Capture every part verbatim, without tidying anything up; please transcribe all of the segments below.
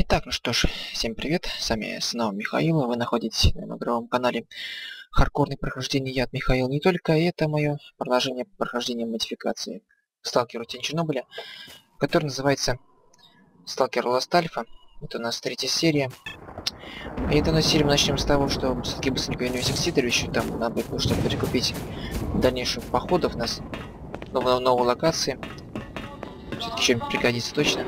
Так, ну что ж, всем привет, с вами снова Михаил, вы находитесь на моем игровом канале Хардкорное прохождение. Я от Михаил не только, это мое продолжение прохождения модификации Сталкера Тень Чернобыля, который называется Сталкер Ласт Альфа. Это у нас третья серия. И эту на серию мы начнем с того, что все-таки быстренько вернемся к Сидоровичу, там надо будет кое-что перекупить дальнейших походов на новые, новые локации. Все-таки что-нибудь пригодится точно.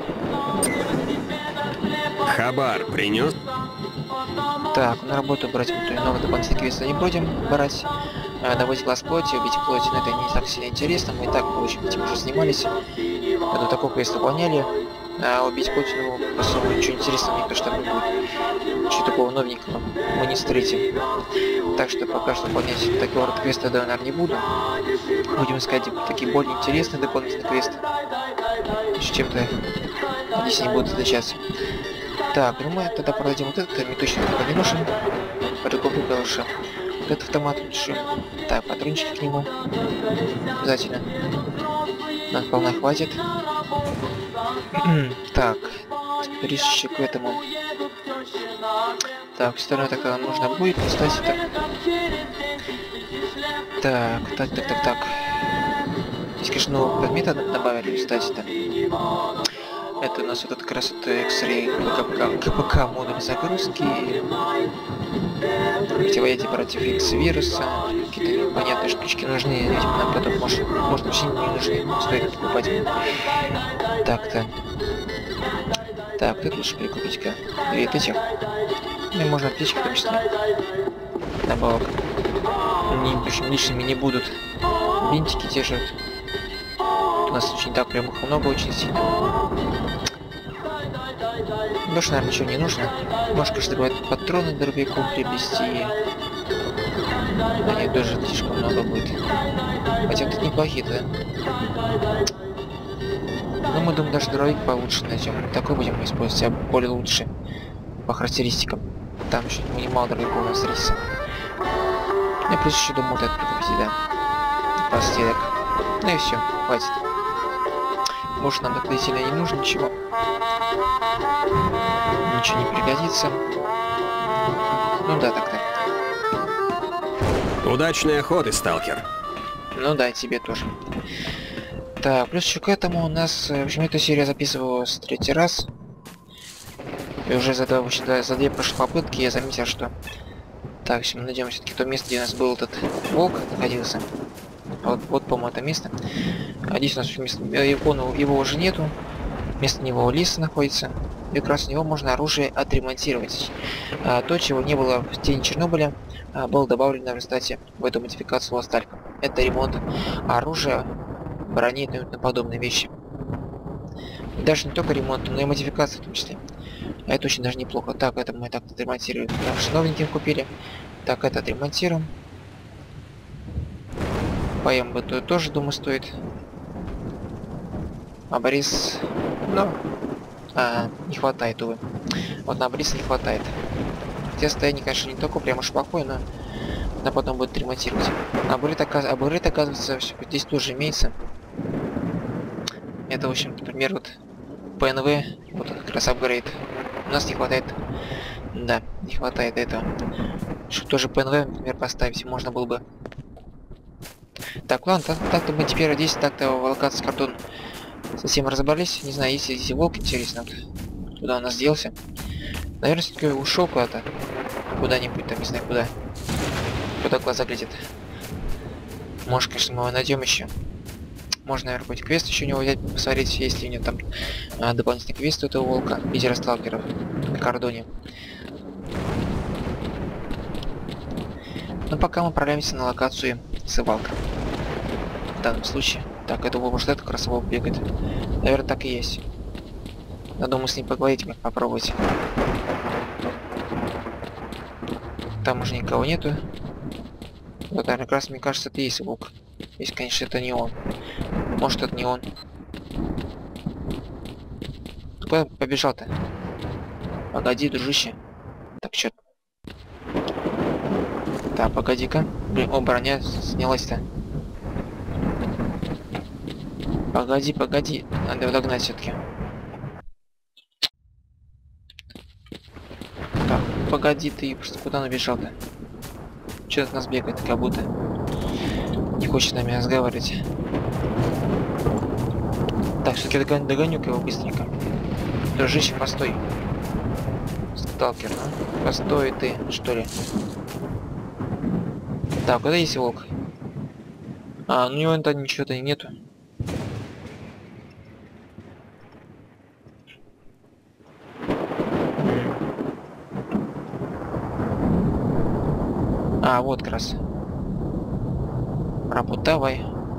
Хабар принес? Так, на работу брать новый дополнительный квест не будем брать. А, добыть глаз плоти, убить плоть, но это не так сильно интересно. Мы и так, в общем, этим уже занимались. Это такой квест выполняли. А убить плоть, ну, по сути, ничего интересного, мне кажется, там не будет. Ничего такого новенького мы не встретим. Так что пока что выполнять такого рода квеста, да, наверное, не буду. Будем искать такие более интересные дополнительные квесты. Чем-то здесь не будут отличаться. Так, ну мы тогда продадим вот этот, мне точно пока не нужен. Прикуплю лучше. Вот этот автомат лучше. Так, патрончики к нему. Обязательно. Нам вполне хватит. Так, теперь еще к этому. Так, остальное так нам нужно будет. Кстати, так. Так, так, так, так, так. Здесь, конечно, нового предмета добавили, кстати-то. Это у нас вот это как раз это X-Ray КПК модуль загрузки. Противоядие против X-вируса. Какие-то непонятные штучки нужны. Видимо, нам потом может, может вообще не нужны. Стоит покупать. Так-то. Так, тут лучше прикупить-ка. Две этих. Ну и можно аптечки в том числе. Добавок. Они, в общем, лишними не будут. Бинтики те же. У нас очень так прям их много очень сильно. Больше, наверное, ничего не нужно. Может, конечно, добавить патроны дробяку приобрести. Да нет, тоже слишком много будет. Хотя тут неплохие, да? Но мы думаем, даже дробик получше найдем. Такой будем использовать, а более лучше по характеристикам. Там еще немало дробяков у нас встретится. Я плюс еще думаю, вот это прикупить, да. Проститок. Ну и все, хватит. Может, нам так сильно не нужно ничего. Ничего не пригодится. Ну да, так-то. Удачной охоты, сталкер. Ну да, тебе тоже. Так, плюс еще к этому у нас, в общем, эту серию записываю с третий раз. И уже за, два, за две прошлые попытки я заметил, что... Так, все, мы найдем все-таки то место, где у нас был этот волк находился. Вот, вот по-моему, это место. А здесь у нас вместо... его, его уже нету. Вместо него лис находится. И как раз у него можно оружие отремонтировать. А, то, чего не было в Тени Чернобыля, а, было добавлено в результате в эту модификацию Ласт Альфа. Это ремонт оружия, брони и подобные вещи. И даже не только ремонт, но и модификация в том числе. А это очень даже неплохо. Так, это мы так отремонтируем. Потому что новеньким купили. Так, это отремонтируем. Поем бы то тоже, думаю, стоит. А Борис... Ну... А, не хватает, увы. Вот на Бориса не хватает. Хотя состояние, конечно, не такое прям уж плохое, но... Но потом будет ремонтировать. А Бурит, оказ... а Бурит оказывается, все здесь тоже имеется. Это, в общем, например, вот... ПНВ, вот как раз апгрейд. У нас не хватает... Да, не хватает этого. Чтобы тоже ПНВ, например, поставить можно было бы. Так, ладно, так-то так мы теперь здесь так-то в локации картон совсем разобрались. Не знаю, есть здесь волк, интересно, вот, куда он нас делся. Наверное, все-таки ушел куда-то. Куда-нибудь там, не знаю куда. Куда глаза глядят. Может, конечно, мы его найдем еще. Можно, наверное, какой-то квест еще у него взять, посмотреть, есть ли у него там а, дополнительный квест у этого волка, лидера сталкеров на кордоне. Но пока мы отправляемся на локацию Сывалка. В данном случае. Так, это может это как раз волк бегает. Наверное, так и есть. Я думаю, с ним поговорить, как попробовать. Там уже никого нету. Вот, наверное, как раз, мне кажется, это и есть волк. Если, конечно, это не он. Может, это не он. Ты куда побежал-то? Погоди, дружище. Так, чё? Так, погоди-ка. Блин, о, броня снялась-то. Погоди, погоди. Надо его догнать все-таки. погоди, ты просто куда набежал-то? Че от нас бегает, как будто не хочет с нами разговаривать. Так, все-таки догоню, догоню-ка его быстренько. Дружище, постой. Сталкер, ну? Постой ты, что ли? Так, куда есть волк? А, ну у него-то ничего-то нету. А, вот как раз. Работа, давай.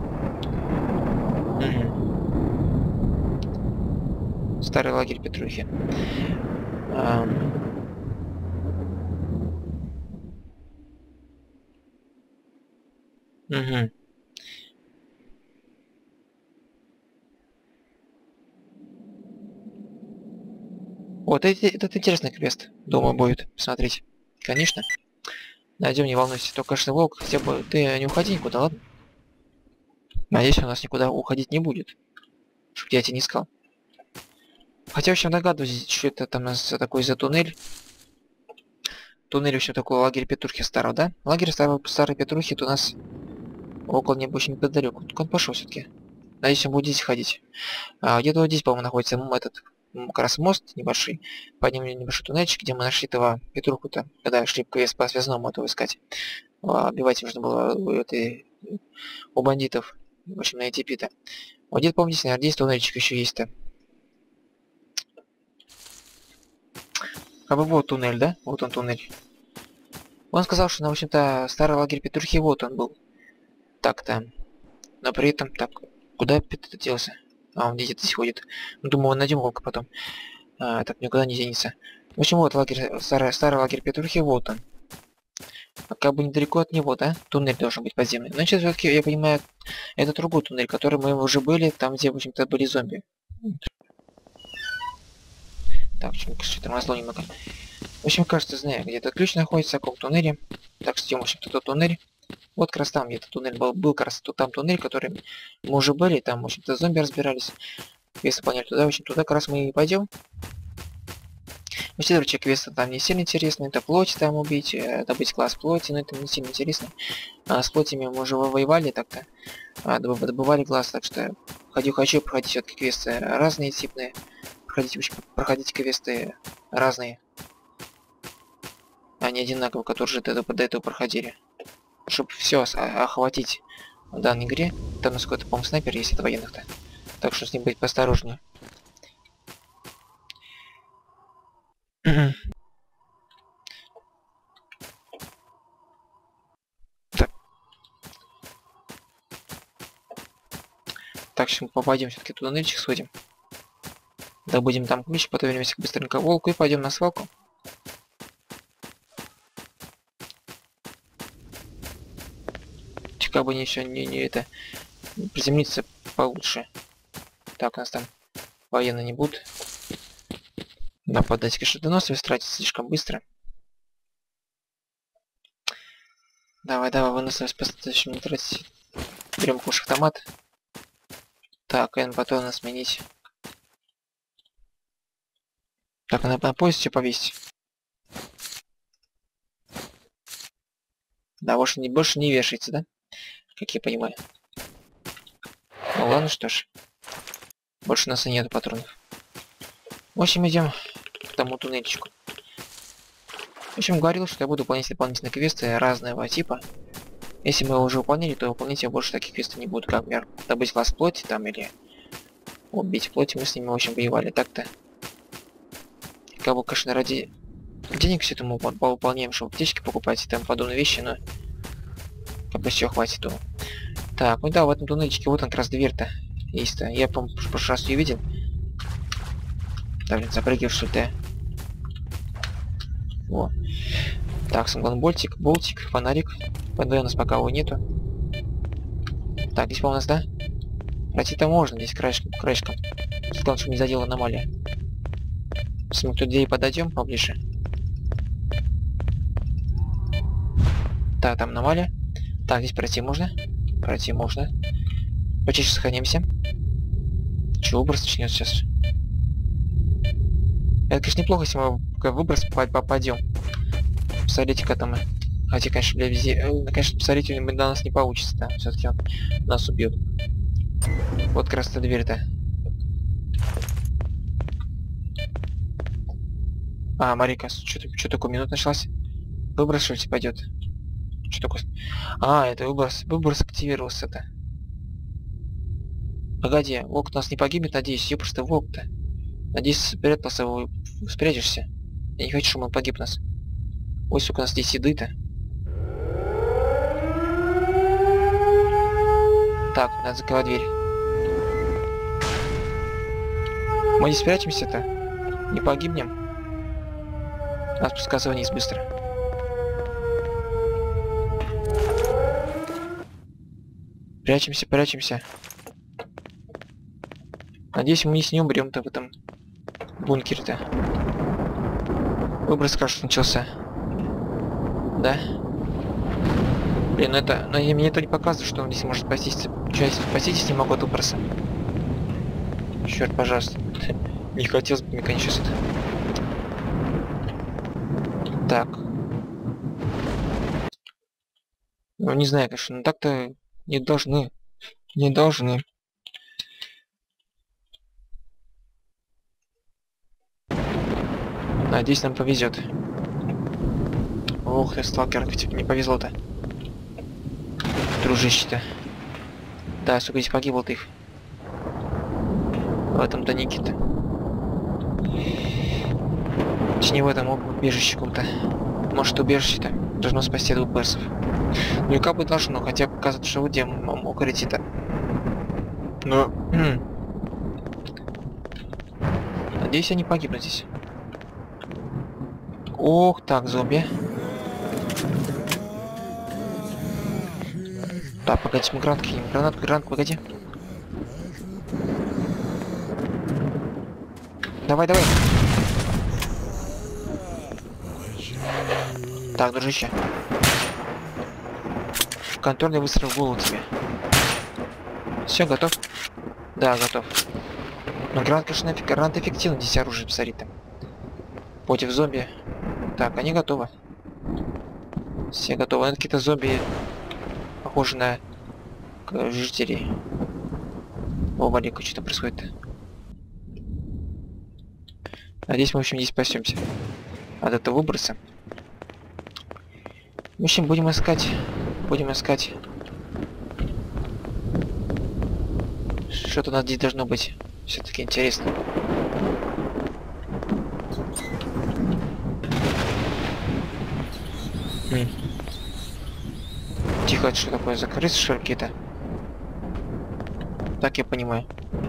Угу. Старый лагерь Петрухи. А... Угу. Вот это, этот интересный квест, думаю, будет. Смотрите. Конечно. Найдем, не волнуйся. Только, конечно, волк, хотя бы ты не уходи никуда, ладно? Надеюсь, у нас никуда уходить не будет. Чтоб я тебя не искал. Хотя, в общем, догадываюсь, что это там у нас такой за туннель. Туннель, в общем, такой лагерь Петрухи старого, да? Лагерь старого, старой Петрухи, то у нас около него очень неподалеку. Только он пошел все-таки. Надеюсь, он будет здесь ходить. А, где-то вот здесь, по-моему, находится этот как раз мост небольшой. Подним небольшой туннельчик, где мы нашли этого Петруху-то, когда шли квест по связному этого искать. А, убивать нужно было у, этой, у бандитов. В общем, на эти пита. Вот где-то, помните, наверное, здесь туннельчик еще есть-то. А вот туннель, да? Вот он туннель. Он сказал, что, ну, в общем-то, старый лагерь Петрухи, вот он был. Так-то. Но при этом, так, куда Петр делся? А, он где-то здесь ходит. Ну, думаю, найдем волка потом. А, так, никуда не денется. В общем, вот лагерь, старый, старый лагерь Петрухи, вот он. А как бы недалеко от него, да? Туннель должен быть подземный. Но сейчас все-таки, я понимаю, это другой туннель, который мы уже были, там, где, в общем-то, были зомби. Так, что-то тормозло немного. В общем, кажется, знаю, где этот ключ находится, в каком туннеле. Так, ждем, в общем-то, тот туннель. Вот как раз там где-то туннель был, был как раз тут там туннель, который мы уже были, там, в общем-то, зомби разбирались. Если понять туда, в общем, туда как раз мы и пойдем. Все другие квесты там не сильно интересны, это плоть там убить, добыть класс плоти, но это не сильно интересно. А с плотями мы уже воевали так-то, а, добывали глаз, так что хочу, хочу проходить все-таки квесты разные типные, проходить, в общем, проходить квесты разные, а не одинаковые, которые же до этого, до этого проходили. Чтобы все охватить в данной игре. Там у нас какой-то, по-моему, снайпер есть от военных-то. Так что с ним быть поосторожнее. Так. Так, сейчас мы попадем все-таки туда нычек сходим. Добудем там ключ, потом вернемся быстренько к волку и пойдем на свалку. Как бы не все не, не это приземлиться получше. Так, у нас там военные не будут нападать. Конечно, доносов тратить слишком быстро. Давай, давай, выносливость достаточно не тратить. Берем куш автомат. Так, Н патрона сменить. Так, на, на пояс все повесить. Да, больше не, больше не вешается, да? Как я понимаю. Ну ладно, что ж. Больше у нас и нету патронов. В общем, идем к тому туннельчику. В общем, говорил, что я буду выполнять дополнительные квесты разного типа. Если мы его уже выполнили, то выполнять я больше таких квестов не буду. Как, например, добыть класс плоти там или убить плоти. Мы с ними, в общем, воевали так-то. Как бы, конечно, ради денег все это мы выполняем, чтобы аптечки покупать и там подобные вещи, но как бы все хватит, думаю. Так, ну да, в этом туннельчике вот он как раз дверь-то есть-то. Я, по-моему, в прошлый раз ее видел. Да, блин, запрыгиваешь, что ты. Во. Так, самый болтик, болтик, фонарик. ПД у нас пока его нету. Так, здесь, по-моему, у нас, да? Пройти-то можно, здесь краешком, краешком. Главное, чтобы не задел аномалия. Если мы к той двери подойдем поближе. Так, там аномалия. Так, здесь пройти можно. Пройти можно. Почище сохранимся. Че, выброс начнет сейчас? Это, конечно, неплохо, если мы в выброс попадем. пистолетика там. Хотя, конечно, для вези... э, конечно, пистолетик на нас не получится, да. Все-таки он нас убьет. Вот как раз эта дверь-то. А, Марика, что-то что такое, минут началась? Выброс, что ли, пойдет? Что такое? А, это выброс. Выброс активировался-то. Погоди, волк у нас не погибнет, надеюсь. Я просто волк-то. Надеюсь, спрятался, вы спрячешься. Я не хочу, чтобы он погиб нас. Ой, сука, у нас здесь еды-то. Так, надо закрывать дверь. Мы не спрячемся-то. Не погибнем. Надо спускаться вниз быстро. Прячемся, прячемся. Надеюсь, мы не с ним умрем-то в этом бункере-то. Выброс, кажется, начался. Да? Блин, ну это... Но мне это не показывает, что он здесь может спастись. Что, если спастись не могу от выброса? Черт, пожалуйста. Не хотелось бы мне, конечно, это. Так. Ну, не знаю, конечно, но так-то не должны. Не должны. Надеюсь, нам повезет. Ох ты, сталкер, тебе не повезло-то. Дружище-то. Да, сука, здесь погибл ты их. В этом-то Никита. Точнее, в этом убежище каком-то. Может, убежище-то должно спасти двух персов. Ну и как бы должно, хотя бы показывать, что где мог идти-то. Но... Надеюсь, я не погибну здесь. Ох, так, зомби. Так, погоди, мы гранат кинем. Гранат, гранат, погоди. Давай, давай. Так, дружище. Контрольный выстрел в голову тебе. Все, готов? Да, готов. Но гранат, конечно, нафиг, гранат эффективно, здесь оружие посмотри там. Против зомби. Так, они готовы. Все готовы. Это какие-то зомби, похожи на жителей. О, Валика, что там происходит-то? Надеюсь, мы, в общем, здесь спасемся от этого выброса. В общем, будем искать. Будем искать. Что-то у нас здесь должно быть. Все-таки интересно. М. Тихо, это что такое? Закрыться, что ли, какие-то? Так я понимаю.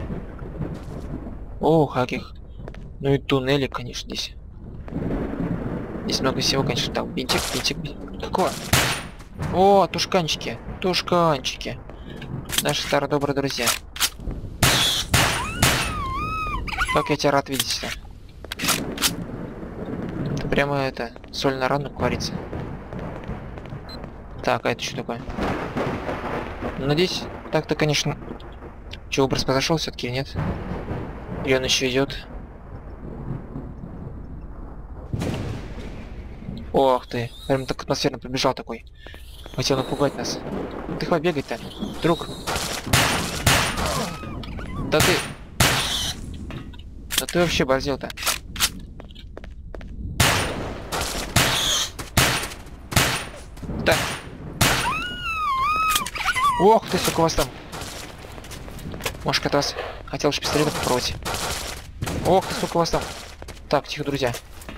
О, каких. Ну и туннели, конечно, здесь. Здесь много всего, конечно. Так, бинтик, бинтик, бинтик. Какого? О, тушканчики. Тушканчики. Наши старые добрые друзья. Как я тебя рад видеть-то. Это прямо это, соль на рану кварится. Так, а это что такое? Надеюсь, так-то, конечно... Че, образ подошел все-таки, нет? Или он еще идет? Ох ты, прям так атмосферно побежал такой. Хотел напугать нас. Ты хватит бегать-то, друг. Да ты... Да ты вообще борзел-то. Да. Ох ты, сука, у вас там. Может, как раз хотел же пистолетом попробовать. Ох ты, сука, у вас там. Так, тихо, друзья.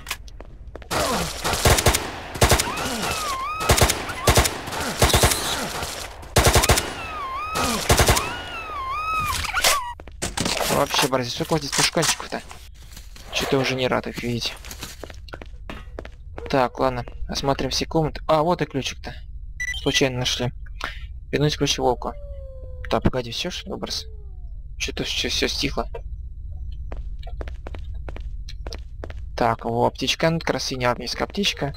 Вообще, братья, сколько у вас здесь тушканчиков-то? Что-то уже не рад их видеть. Так, ладно, осмотрим все комнаты. А, вот и ключик-то. Случайно нашли. Вернуть ключ волку. Так, погоди, все что ли, образ? Что-то все, все стихло. Так, во, аптечка, ну, как раз синяя армейская аптечка.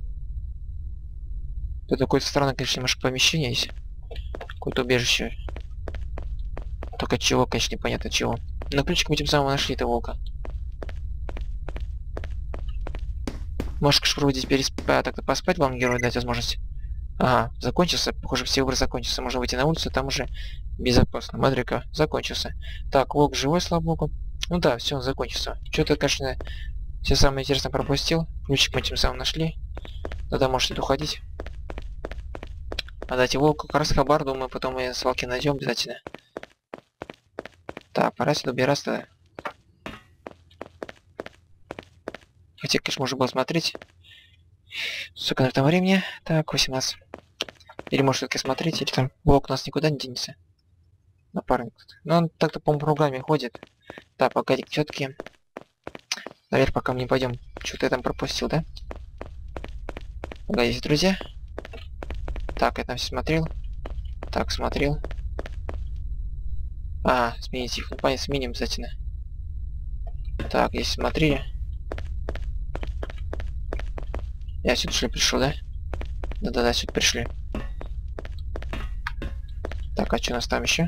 Тут какое-то странное, конечно, немножко помещение есть. Какое-то убежище. Только чего, конечно, непонятно чего. Но ключик мы тем самым нашли-то волка. Можешь проводить пересп... а, так-то поспать, вам герою дать возможность. Ага, закончился. Похоже, все выборы закончился. Можно выйти на улицу, там уже безопасно. Мадрика закончился. Так, волк живой, слава богу. Ну да, все, он закончился. Что-то, конечно, все самое интересное пропустил. Ключик мы тем самым нашли. Тогда можете уходить. Отдайте волку. Как раз хабар, думаю, потом мы свалки найдем обязательно. Так, пора сюда убираться. Хотя, конечно, можно было смотреть. Сколько на этом времени? Так, восемнадцать. Или может все-таки смотреть, или там волк у нас никуда не денется. Напарник. Но он так-то, по-моему, по кругами ходит. Так, погоди, все-таки. Наверх, пока мы не пойдем. Что-то я там пропустил, да? Погодите, друзья. Так, я там все смотрел. Так, смотрел. А, сменить их. Ну, понятно, сменим обязательно. Так, если смотрели. Я сюда что ли пришел, да? Да-да-да, сюда пришли. Так, а что у нас там еще?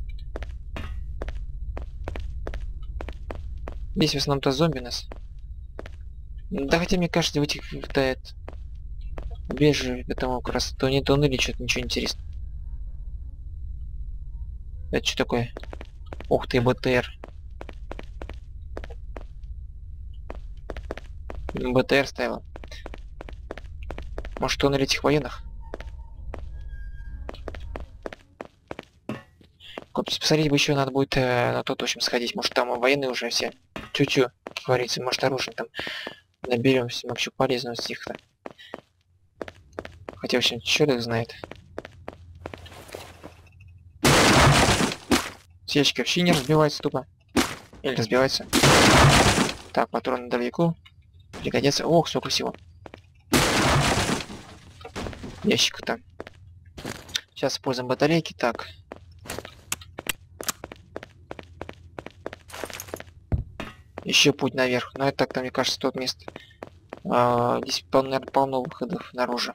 Здесь в основном-то зомби у нас. Да хотя мне кажется, в этих витает убежище, потому как раз то не то или что-то ничего интересного. Это что такое? Ух ты, БТР. БТР ставил. Может, он или этих военных? Посмотреть бы еще надо будет э, на тот, в общем, сходить. Может, там военные уже все. Чуть-чуть, как говорится, может, оружие там наберем всем вообще полезного с них-то. Хотя, в общем, черт их знает. Свечки вообще не разбиваются тупо. Или разбиваются. Так, патроны на дробовику. Пригодятся. Ох, сколько всего. Ящик там. Сейчас используем батарейки. Так. Еще путь наверх. Но это так-то, мне кажется, тот место. А, здесь, наверное, полно выходов наружу.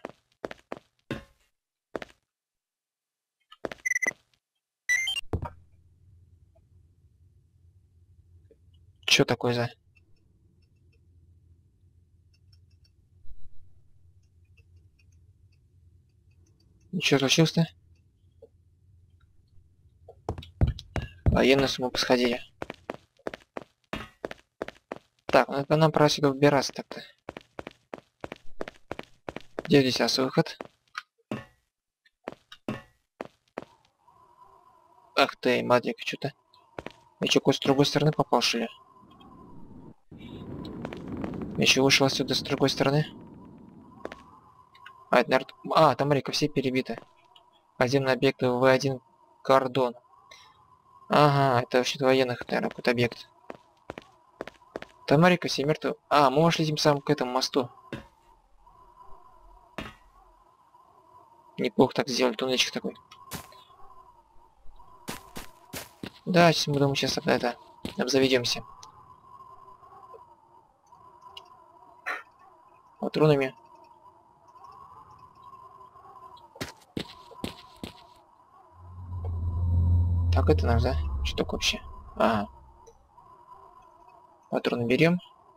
Что такое за? Ничего случилось-то? Военные с ума посходили. Так, ну это нам пора сюда убираться так-то. Где здесь у нас выход? Ах ты, Мадрик, что-то. Я чё, с другой стороны попал, что ли? Я еще вышел отсюда с другой стороны. А, это, наверное... А, там, Марика, все перебиты. Подземный объект вэ один Кордон. Ага, это вообще-то военных, наверное, какой-то объект. Там, Марика, все мертвы. А, мы вошли тем самым к этому мосту. Неплохо так сделали, туннельчик такой. Да, сейчас мы думаем, сейчас это обзаведемся. Патронами. Так, это наш, да? Что такое вообще? Ага. Патроны берем.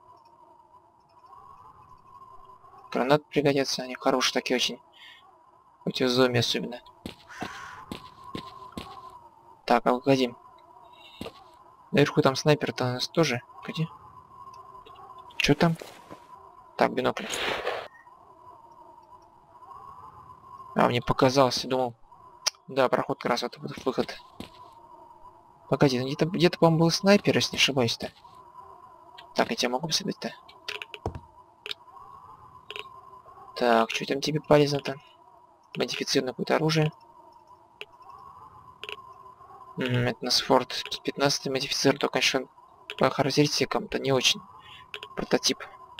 Гранаты пригодятся, они хорошие такие очень. Против зомби особенно. Так, а выходим. Наверху там снайпер-то у нас тоже. Погоди. Чё там? Так, бинокль. А, мне показалось, думал. Да, проход как раз вот выход. Погоди, ну где-то, где-то, по-моему, был снайпер, если не ошибаюсь-то. Так, я тебя могу посадить-то? Так, что там тебе полезно-то? Модифицированное какое-то оружие. М-м, это у нас Форд пятнадцать модифицирован, только, конечно, по характеристикам-то не очень. Прототип.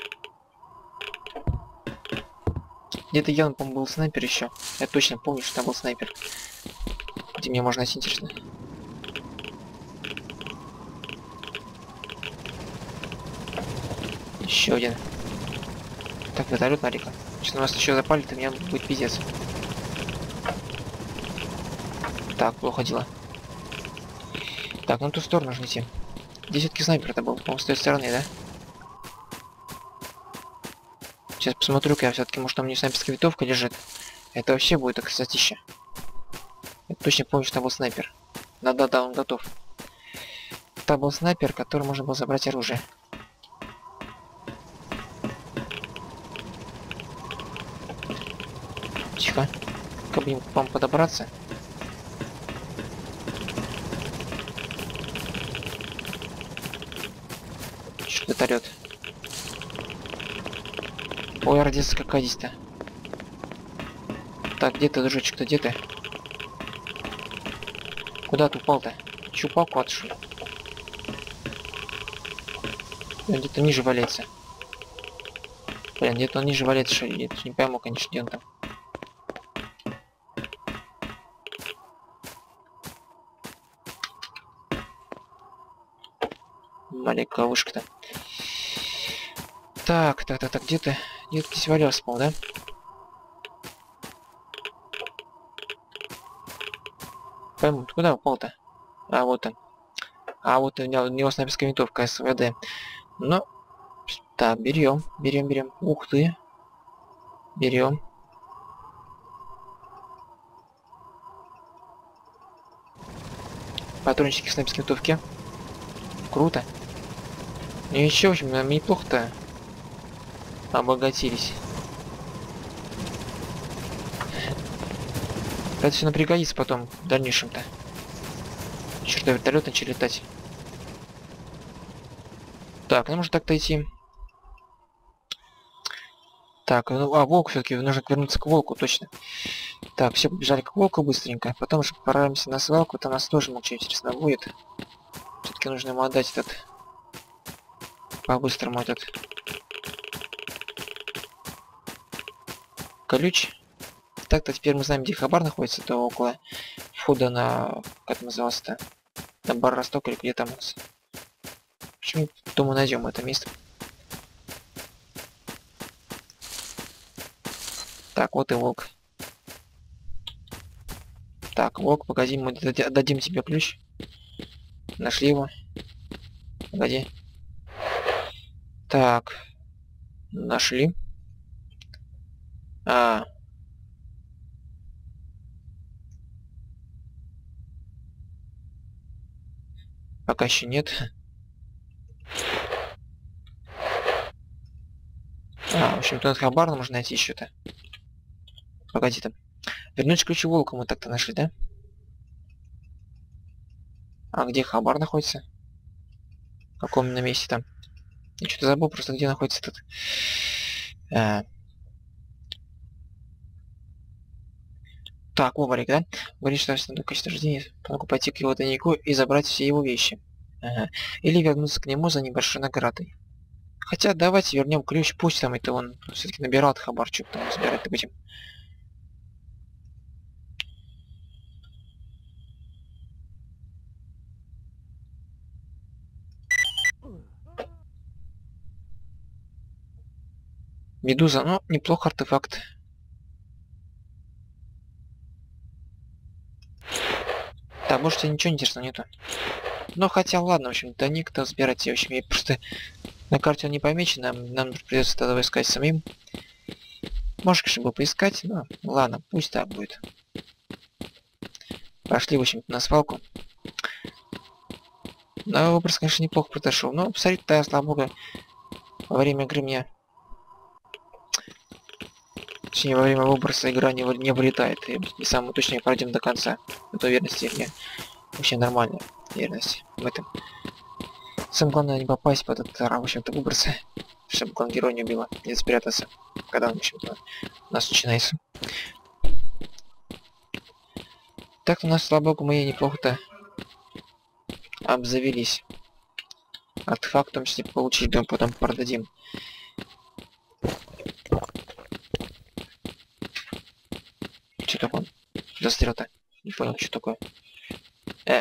Где-то явно, по-моему, был снайпер еще. Я точно помню, что там был снайпер. Где мне можно найти, интересно? Еще один. Так, вертолет, Марика. Если у нас еще запалит, то меня будет пиздец. Так, плохо дела. Так, ну ту сторону нужно идти. Здесь все-таки снайпер-то был, по-моему, с той стороны, да? Сейчас посмотрю-ка я все-таки, может там не снайперская винтовка лежит. Это вообще будет красотища. Я точно помню, что там был снайпер. Да-да-да, он готов. Там был снайпер, который можно было забрать оружие. Тихо. Как бы к вам подобраться. Что-то орёт. Ой, родился какая здесь-то. Так, где ты, дружочек, где ты? Куда ты упал-то? Чё, палку отшел? Он где-то ниже валяется. Блин, где-то он ниже валяется, что ли? Я не пойму, конечно, где он там. Маленькая вышка-то. Так, так, так, так, где ты? Где ты здесь валялся, по да? Пойму, ты куда упал-то? А, вот он. А, вот у него, у него снайперская винтовка СВД. Ну, так, берем, берем, берем. Ух ты. Берем. Патрончики к снайперской винтовке. Круто. Ну еще, в общем, нам неплохо-то обогатились. Это все пригодится потом в дальнейшем-то. Черт, вертолет начали летать. Так, нам можно так-то идти. Так, ну, а волк все-таки нужно вернуться к волку, точно. Так, все, побежали к волку быстренько. Потом уже отправимся на свалку, там нас тоже ничего интересно будет. Все-таки нужно ему отдать этот. По-быстрому этот. Ключ. Так-то теперь мы знаем, где хабар находится, то около входа на... Как это назывался-то? На бар Росток или где там у нас. Почему? Думаю, найдем это место. Так, вот и волк. Так, волк, погоди, мы дадим тебе ключ. Нашли его. Погоди. Так. Нашли. А. Пока еще нет. А, в общем-то, хабар нужно найти еще-то. Погоди там. Вернуть ключи волка мы так-то нашли, да? А где хабар находится? В каком именно месте там? Я что-то забыл просто, где находится этот... А... Так, Воварик, да? Говорит, что на качество рождения могу пойти к его тайнику и забрать все его вещи. Ага. Или вернуться к нему за небольшой наградой. Хотя давайте вернем ключ, пусть там это он все-таки набирал хабар, что там забирать-то будем. Медуза, ну, неплохо артефакт. Так, может, тебе ничего интересного нету. Ну, хотя, ладно, в общем, да никто забирать, в общем, я просто... На карте он не помечен, нам, нам придется тогда искать самим. Может, конечно, бы поискать, но ладно, пусть так будет. Пошли, в общем-то, на свалку. Но образ, конечно, неплохо произошел. Но, посмотрите, слава богу, во время игры мне... Точнее, во время выброса игра не, не вылетает. И, и самое точное пройдем до конца. Это уверенности мне вообще нормальная уверенность в этом. Самое главное не попасть под этот, в общем-то, выбросы. Чтобы главный герой не убила, не спрятаться, когда он, в общем-то, у нас начинается. Так у нас, слава богу, мы неплохо-то обзавелись. Артефактом, если получить, то потом продадим. Что такое? Застрял-то? Не понял, что такое. Э.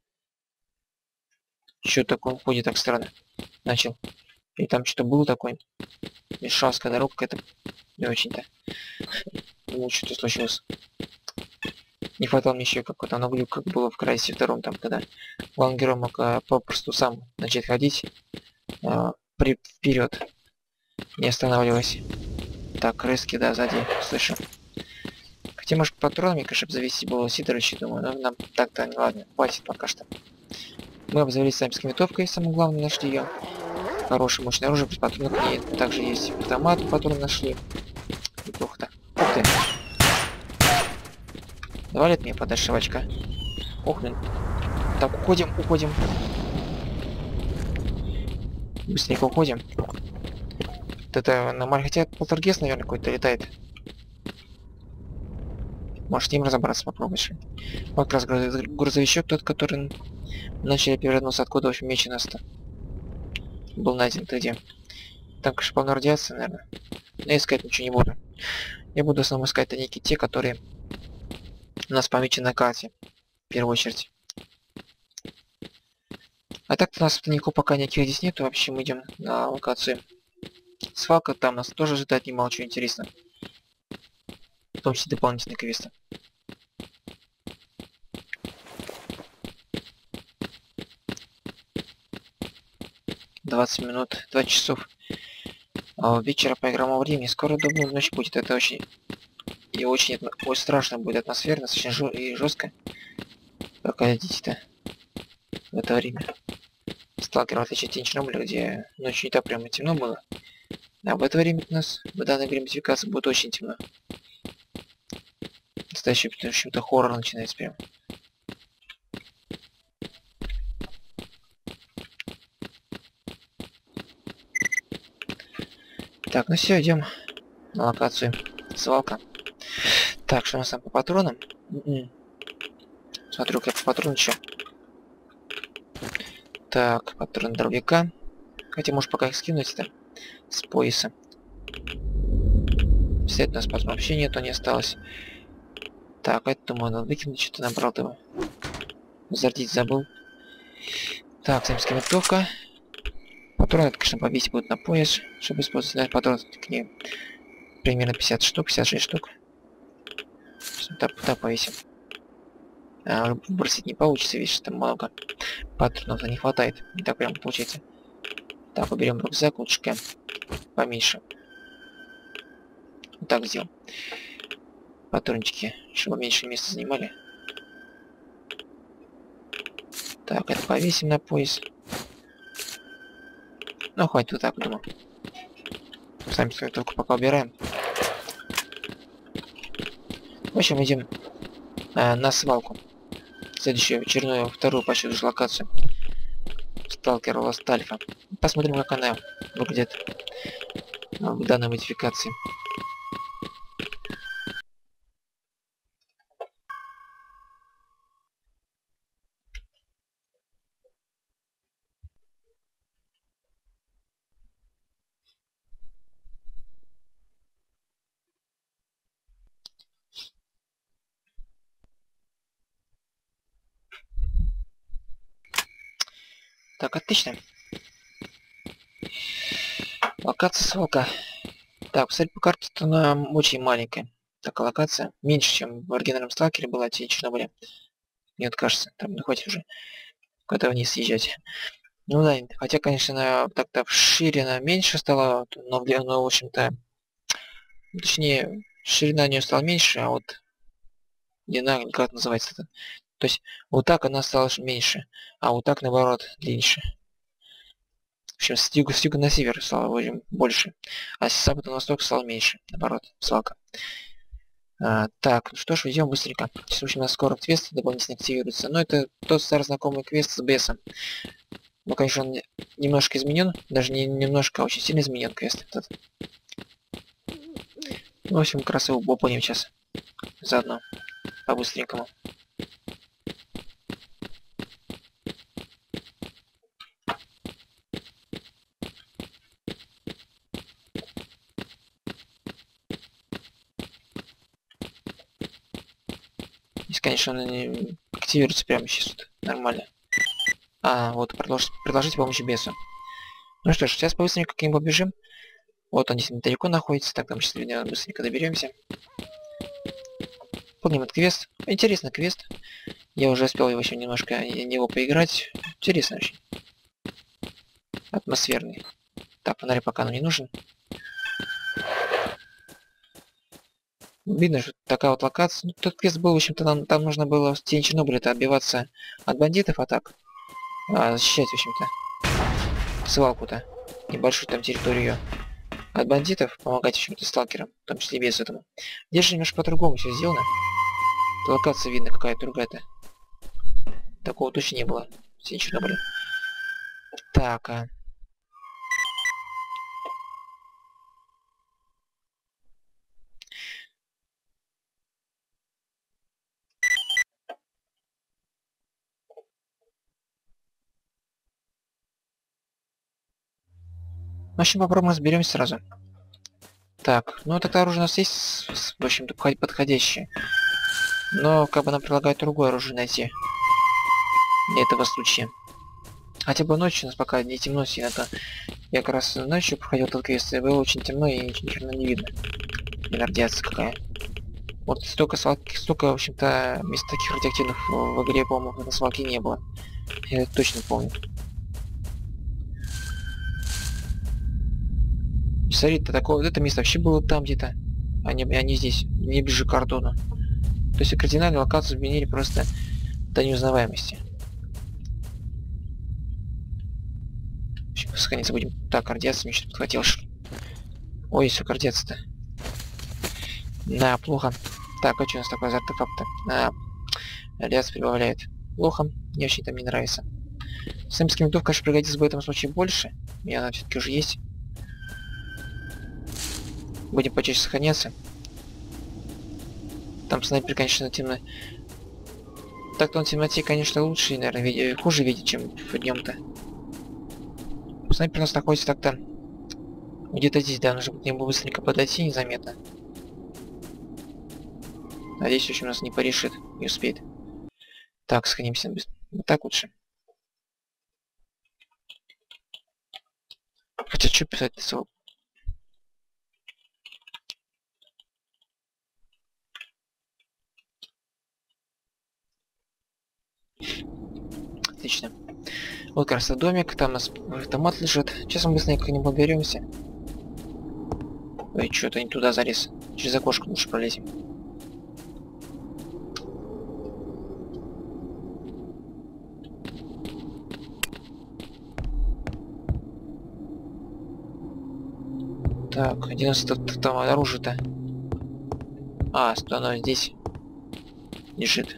Что такое? Он ходит так странно. Начал. И там что-то было такое. Мешалская дорога какая-то. Не очень-то. Ну, что-то случилось. Не хватало мне еще какого-то наглю, как было в Крайсе втором, там, когда главный герой мог а, попросту сам начать ходить а, при, вперед, не останавливаясь. Так, крыски, да, сзади, слышу. Хотя, может, патронами, конечно, завести было Сидорович, думаю, но нам так-то, ладно, хватит пока что. Мы обзавелись сами с винтовкой, самое главное, нашли ее. Хорошее мощное оружие, без патронов к ней также есть. Автомат, патрон нашли. Неплохо-то. Ух ты. Давай от меня подальше, Вачка. Ух, блин. Так, уходим, уходим. Быстренько уходим. Вот это нормально. Хотя полтергейст, наверное, какой-то летает. Может, с ним разобраться попробуешь. Вот как раз грузовичок тот, который начали перевернуться, откуда, в общем, меч у нас-то был найден. Ты где? Там, конечно, полно радиации, наверное. Но я искать ничего не буду. Я буду в основном искать тайники те, которые у нас помечены на карте. В первую очередь. А так-то у нас тайников пока никаких здесь нету. Вообще мы идем на локацию. Свалка, там нас тоже ожидает немало чего интересно. В том числе дополнительные квесты. двадцать минут, два часов а, вечера по игровому времени. Скоро, думаю, ночь будет. Это очень и очень, очень страшно будет, атмосферно, очень жё и жестко проходить-то в это время. Сталкер, в отличие от Чернобыля, где ночью не так прямо темно было. А в это время у нас в данной игре модификации будет очень темно. Настоящий, в общем-то, хоррор начинается прям. Так, ну все, идем на локацию. Свалка. Так, что у нас там по патронам? М-м. Смотрю-ка я по патрончу. Так, патрон дробовика. Хотя, может, пока их скинуть-то с пояса. Все, у нас патрон вообще нету, не осталось. Так, это, думаю, надо выкинуть, что-то набрал его. Зарядить забыл. Так, самская винтовка. Патроны, это, конечно, повесить будут на пояс, чтобы использовать. Наверное, патрон к ней примерно пятьдесят штук, пятьдесят шесть штук. Так, да, повесим. А, бросить не получится, видишь, там много патронов не хватает. Не так прям получается. Так, уберем рюкзак, лучше поменьше. Вот так сделаем. Патрончики, чтобы меньше места занимали. Так, это повесим на пояс. Ну, хватит вот так, думаю. Сами только пока убираем. В общем, идем э, на свалку. Следующую, очередную, вторую по счету локацию. Сталкер Lost Alpha. Посмотрим, как она выглядит в данной модификации. Так, отлично. Локация свалка. Так, кстати, по карте она очень маленькая. Такая локация. Меньше, чем в оригинальном сталкере была, те Чернобыля. Мне вот кажется, там, ну хватит уже куда вниз съезжать. Ну да, хотя, конечно, она так-то шире она меньше стала, но, но в общем-то, точнее, ширина у нее стала меньше, а вот длина, как называется это. То есть вот так она стала меньше, а вот так наоборот длиннее. В общем, с юга, с юга на север стало очень больше, а с запада на восток стало меньше, наоборот, свалка. А, так, ну что ж, идем быстренько. Сейчас, в общем, у нас скоро квест дополнительно активируется. Но это тот старый знакомый квест с бесом. Ну, конечно, он немножко изменен, даже не немножко, а очень сильно изменен квест этот. Ну, в общем, как раз его выполним сейчас. Заодно. По-быстренькому. Здесь, конечно, он не активируется прямо сейчас тут. Нормально. А, вот, продолжить, предложить помощь бесу. Ну что ж, сейчас быстренько к нему побежим. Вот он здесь недалеко находится, так мы сейчас быстренько доберемся. Помним этот квест. Интересный квест. Я уже успел его еще немножко в него поиграть. Интересно очень. Атмосферный. Так, фонарь пока нам не нужен. Видно, что такая вот локация. Ну, тот квест был, в общем-то, нам там нужно было в тени Чернобыля-то отбиваться от бандитов, а так а, защищать, в общем-то, свалку-то, небольшую там территорию от бандитов, помогать, в общем-то, сталкерам, в том числе без этого. Здесь же немножко по-другому все сделано. Локация видно какая-то другая-то. Такого точно не было в тени Чернобыля. Так, а... В общем, попробуем разберемся сразу. Так, ну тогда оружие у нас есть, с- в общем-то, подходящее. Но как бы нам предлагают другое оружие найти. Для этого случая. Хотя бы ночью, у нас пока не темно сильно, то я как раз ночью проходил этот квест, и было очень темно, и ничего ни хрена не видно. И радиация какая. Вот столько свалки, столько, в общем-то, мест таких радиоактивных в, в игре, по-моему, на свалке не было. Я это точно помню. Смотри-то такое, вот это место вообще было там где-то, а не, а не здесь, не ближе к кордону. То есть кардинальную локацию изменили просто до неузнаваемости. Сохраниться будем. Так, радиация мне что-то подхватил. Ой, все, радиация-то. Да, плохо. Так, а что у нас такое за артефакт-то? А, радиация прибавляет. Плохо. Мне очень там не нравится. Снайперская винтовка, конечно, пригодится в этом случае больше. У меня она все-таки уже есть. Будем почаще сохраняться. Там снайпер, конечно, темно. Так-то он в темноте, конечно, лучше, и, наверное, види... хуже видит, чем в днем-то. Снайпер у нас находится так-то где-то здесь, да, нужно к нему быстренько подойти незаметно. Надеюсь, в общем, нас не порешит, не успеет. Так, сохранимся быстро. Вот так лучше. Хотя что писать на. Отлично. Вот как раз домик, там у нас автомат лежит. Сейчас мы быстренько к нему подберемся. Ой, что-то не туда залез. Через окошко лучше пролезем. Так, где у нас тут там оружие-то? А, что оно здесь лежит.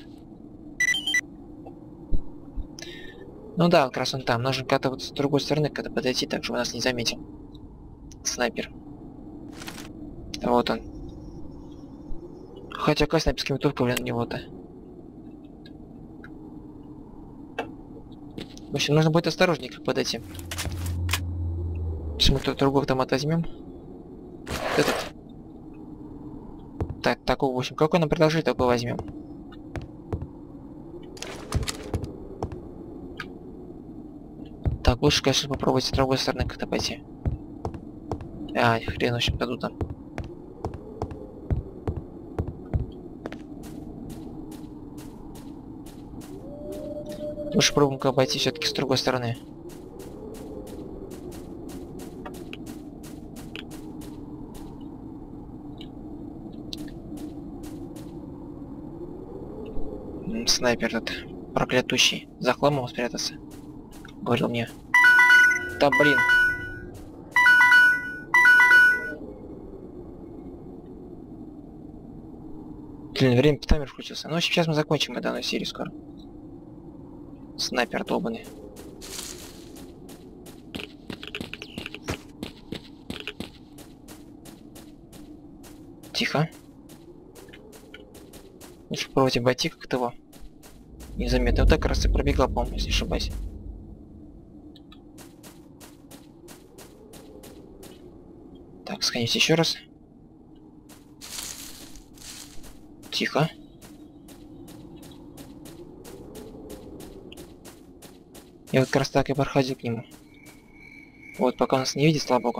Ну да, как раз он там. Нужно как-то вот с другой стороны когда подойти, так чтобы нас не заметил. Снайпер. Вот он. Хотя какая снайперская винтовка, блин, у него-то. В общем, нужно будет осторожнее как подойти. Сейчас мы тут другой автомат возьмем. Этот. Так, такого, в общем, какой нам предложили, такой возьмем. Так, лучше, конечно, попробовать с другой стороны как-то пойти. А, хрен, в общем, году там. Лучше пробуем-ка обойти все-таки с другой стороны. Снайпер этот проклятущий. За хламом спрятаться. Говорил мне. Да блин. Блин, время таймер включился. Ну, сейчас мы закончим данную серию скоро. Снайпер долбаный. Тихо. Лучше попробовать обойти как-то его. Незаметно. Вот так как раз и пробегал, по-моему, если не ошибаюсь. Так, сходите еще раз. Тихо. Я вот как раз так и проходил к нему. Вот, пока он нас не видит, слава богу.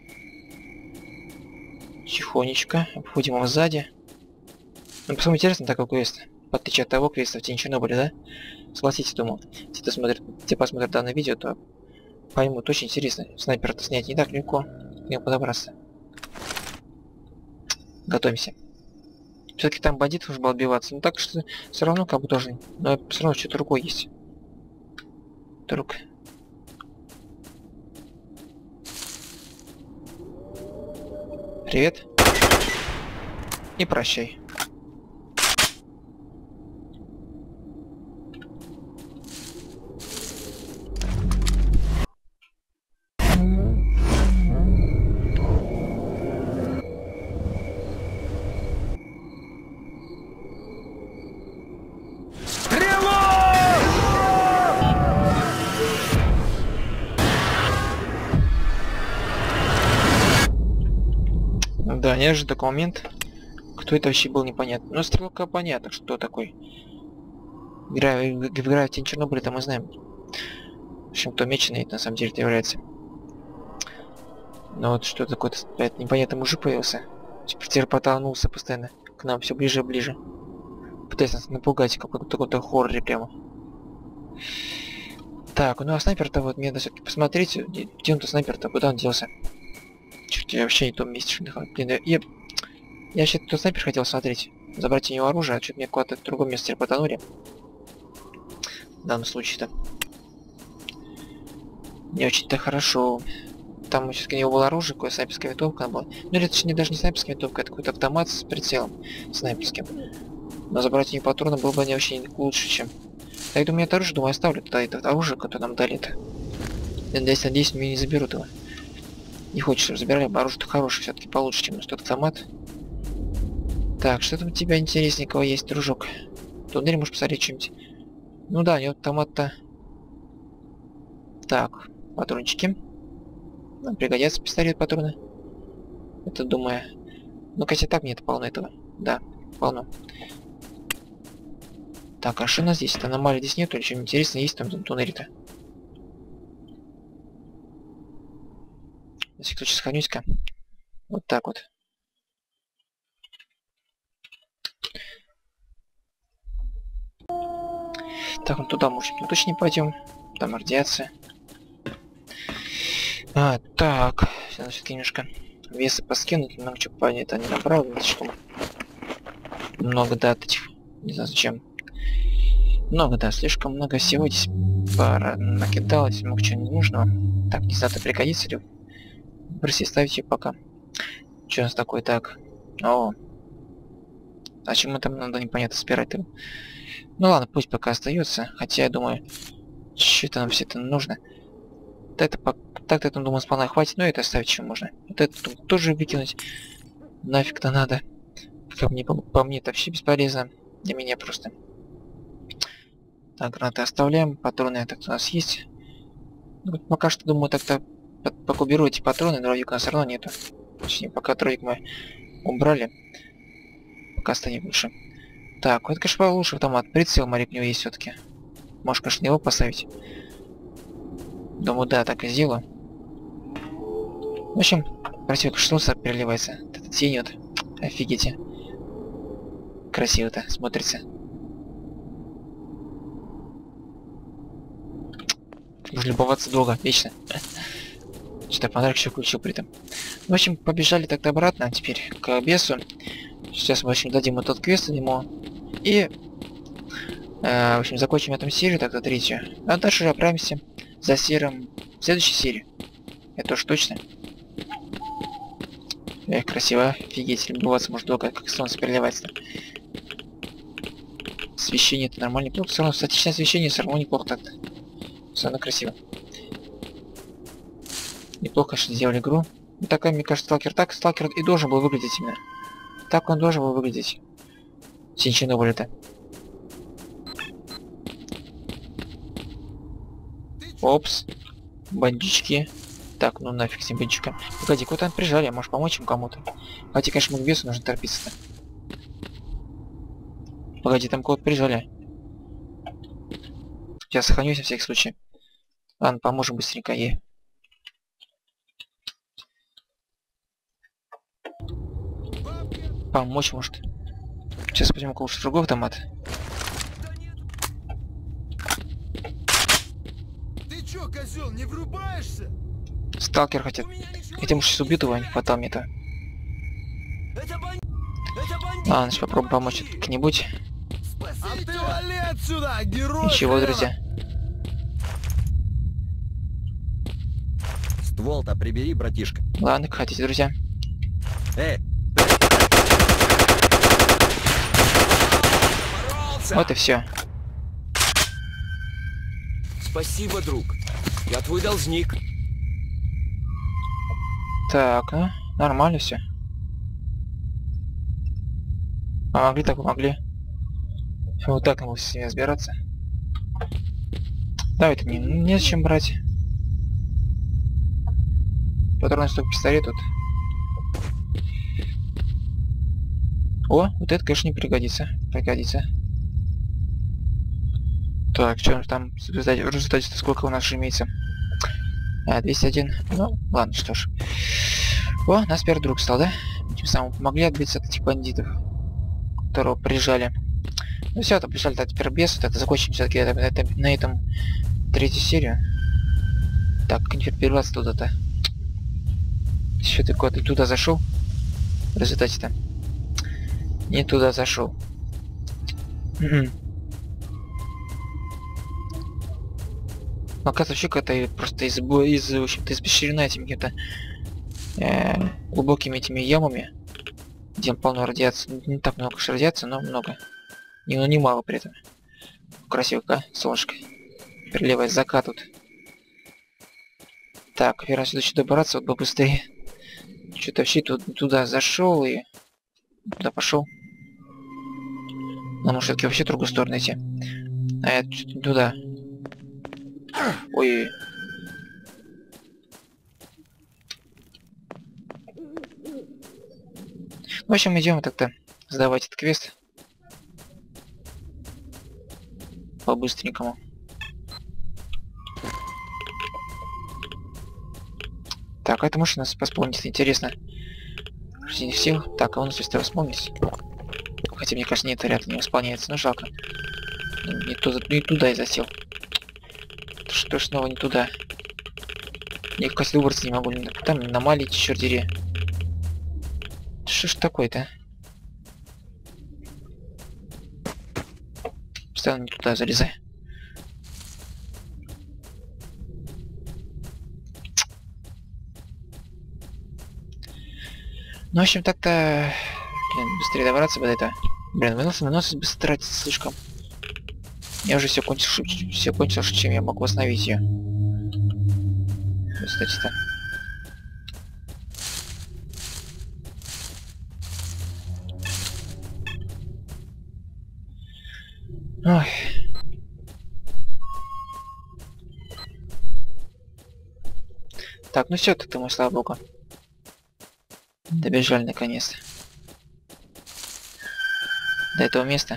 Тихонечко. Обходим его сзади. Ну, по-моему, интересно такой квест. В отличие от того квеста в тени Чернобыля, да? Согласитесь, думаю. Те, кто смотрит, те посмотрят данное видео, то поймут, очень интересно. Снайпера-то снять не так легко. К нему подобраться. Готовимся. Все-таки там бандит нужно было отбиваться. Ну так что все равно как бы тоже. Но все равно что-то рукой есть. Друг. Привет. И прощай. Да, неожиданный такой момент. Кто это вообще был, непонятно. Но стрелка понятно, что такой. Игра, в игра в Тень Чернобыля, там мы знаем. В общем, кто меченый на самом деле это является. Но вот что такое-то непонятный мужик появился. Теперь потянулся постоянно к нам все ближе и ближе. Пытаясь нас напугать, как в каком-то хорроре прямо. Так, ну а снайпер-то вот мне надо все-таки посмотреть. Где он-то снайпер-то? Куда он делся? Черт, я вообще не в том месте, что нахожусь. Блин, я... Я вообще тот снайпер хотел смотреть. Забрать у него оружие, а что-то мне куда-то в другом месте потонули. В данном случае-то. Не очень-то хорошо. Там все-таки у него было оружие, какое снайперская винтовка была. Ну или точнее даже не снайперская винтовка, это какой-то автомат с прицелом снайперским. Но забрать у него патроны было бы не очень лучше, чем... Да я думаю, это оружие, думаю, оставлю тогда это оружие, которое нам дали-то. Надеюсь, надеюсь, мне не заберут его. Не хочешь, чтобы забирали, оружие-то хорошее, все-таки получше, чем тот автомат. Так, что там у тебя интересненького есть, дружок? Туннель можешь посмотреть что-нибудь. Ну да, у него автомат-то... Так, патрончики. Нам пригодятся пистолет, патроны. Это думаю. Ну, хотя так нет, полно этого. Да, полно. Так, а что у нас здесь? Это аномалии здесь нету, или что-нибудь интересное есть там в туннеле-то? На всякий случай сохранюсь-ка. Вот так вот. Так, ну туда, может, мы точно не пойдем. Там радиация. А, так. Сейчас все-таки немножко веса поскинуть, много чего понять, это не набрал, слишком много дат этих. Не знаю зачем. Много, да, слишком много всего здесь пара накидалось, много чего не нужного. Так, не знаю, это пригодится ли. Бросить ставить ее пока. Что у нас такое? Так. О. Зачем мы там надо непонятно собирать-то? Ну ладно, пусть пока остается. Хотя я думаю, что-то нам все это нужно. Это так-то, я думаю, сполна хватит, но это оставить еще можно. Вот это тоже выкинуть. Нафиг-то надо. Как мне, по, по мне это вообще бесполезно. Для меня просто. Так, гранаты оставляем. Патроны так у нас есть. Ну, пока что, думаю, так-то пока уберу эти патроны, дровик у нас все равно нету. Точнее, пока дровик мы убрали. Пока станет лучше. Так, вот, конечно, лучше автомат. Прицел, морик, у него есть все-таки. Можешь, конечно, его поставить. Думаю, да, так и сделаю. В общем, красиво что-то переливается. Этот тень вот. Офигеть. Красиво-то смотрится. Можно любоваться долго, вечно. Что-то подарок еще включил при этом. В общем, побежали тогда обратно, теперь к бесу. Сейчас мы, в общем, дадим этот квест ему. И, э, в общем, закончим эту серию, тогда третью. А дальше отправимся за серым в следующей серии. Это уж точно. Эх, красиво, офигеть, любоваться может долго, как солнце переливается. Освещение это нормально, неплохо, все равно статичное освещение все равно неплохо так-то. Все равно красиво. Неплохо, конечно, сделали игру. Ну, такая, мне кажется, сталкер так, сталкер и должен был выглядеть именно. Так он должен был выглядеть. Тень Чернобыля-то. Опс. Бандички. Так, ну нафиг с этим бандичком. Погоди, кого-то прижали, может помочь им кому-то. Хотя, конечно, мы к бесу нужно торопиться-то. Погоди, там кого-то прижали. Я сохранюсь на всякий случай. Ладно, поможем быстренько ей. Помочь может. Сейчас пойдем у кого-то другой автомат. Ты чё, козёл, не врубаешься? Сталкер хотят. Хотя может убить его, а не хватало мне-то. Это бан... Это бан... Ладно, сейчас попробуем помочь как-нибудь. А ты вали отсюда, герой! Ничего, хрена! друзья. Ствол-то прибери, братишка. Ладно, как хотите, друзья. Эй, Вот и все. Спасибо, друг. Я твой должник. Так, ну, нормально все. Помогли, так помогли. Вот так надо с ними разбираться. Да, это не, не зачем брать. Патроны столько пистолет тут. О, вот это, конечно, не пригодится. Пригодится. Так, что там в результате, в результате сколько у нас же имеется? А, двести один. Ну, ладно, что ж. О, нас первый друг стал, да? Тем самым помогли отбиться от этих бандитов, которого прижали. Ну все, то прижали-то теперь без. Так, закончим все-таки на, этом- на этом третью серию. Так, как теперь перебраться туда-то? Что ты куда-то туда зашел? В результате-то. Не туда зашел. Ну, оказывается, вообще какая-то просто из, бо- из, в общем-то, испещрена этими какими-то э, глубокими этими ямами, где полно радиации. Не так много, конечно, радиации, но много. Не, ну, немало при этом. Красиво, а? Солнышко. Приливает закат тут. Так, верно, сюда еще добраться, вот бы быстрее. Что-то вообще тут, туда зашел и туда пошел. Нам все-таки вообще в другую сторону идти. А я чуть не туда. Ой. В общем, идем так-то сдавать этот квест. По-быстренькому. Так, а это может нас вспомнить, интересно. Рождение сил. Так, а он быстро вспомнить. Хотя, мне кажется, нет, ряд не восполняется, но жалко. Не туда, не туда я засел. Что ж снова не туда? Я как выбраться не могу. Там аномалии, черт дери. Что ж такое-то? Постоянно не туда залезай. Ну, в общем, так-то... Блин, быстрее добраться бы до этого. Блин, выносливость выносливость быстро тратится слишком. Я уже все кончил, все кончил, чем я могу остановить ее. Кстати-то. Ой. Так, ну все, так-то мы, слава богу. Добежали наконец-то. До этого места.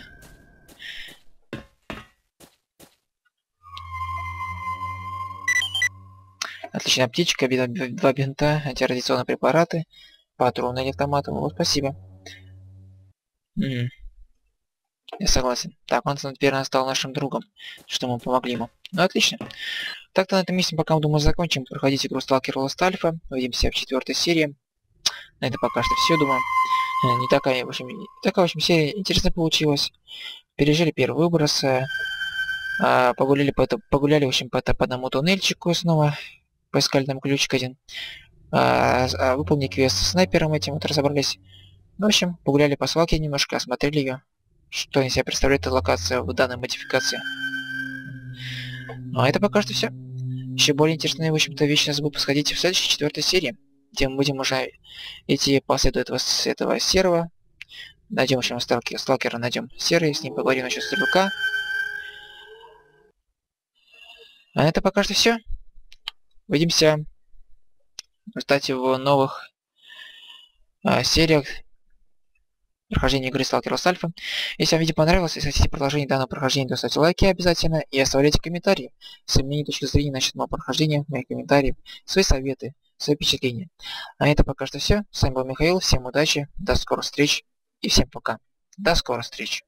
Отличная аптечка, два бинта, антирадиационные препараты, патроны или автоматы. Вот, спасибо. М-м. Я согласен. Так, он теперь стал нашим другом, что мы помогли ему. Ну, отлично. Так-то на этом месте пока, думаю, закончим. Проходите игру Stalker Lost Alpha. Увидимся в четвертой серии. На это пока что все, думаю. Не такая, в общем, не такая, в общем, серия интересно получилась. Пережили первый выброс. А, погуляли, по это, погуляли, в общем, по, по одному туннельчику снова. Поискали там ключик один. А, а, выполнили квест с снайпером этим, вот разобрались. Ну, в общем, погуляли по свалке немножко, осмотрели ее. Что из себя представляет эта локация в данной модификации. Ну, а это пока что все. Еще более интересные, в общем-то, вещи нас будут происходить в следующей четвертой серии, где мы будем уже идти по следу этого, этого серого. Найдем еще сталкера, сталкера найдем серый, с ним поговорим насчет стрелка. А это пока что все. Увидимся, кстати, в новых а, сериях прохождения игры Stalker Lost Alpha. Если вам видео понравилось, если хотите продолжение данного прохождения, то ставьте лайки обязательно и оставляйте комментарии. Свои мнения, точки зрения насчет моего прохождения, моих комментариев, свои советы, свои впечатления. А это пока что все. С вами был Михаил. Всем удачи, до скорых встреч и всем пока. До скорых встреч.